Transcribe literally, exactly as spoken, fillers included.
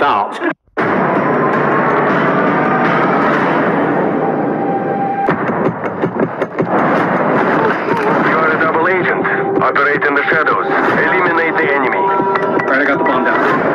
out. You are a double agent. Operate in the shadows. Eliminate the enemy. All right, I got the bomb down.